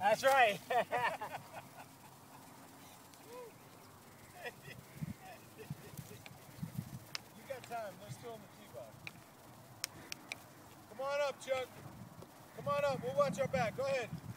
That's right. You got time. They're still in the tee box. Come on up, Chuck. Come on up. We'll watch our back. Go ahead.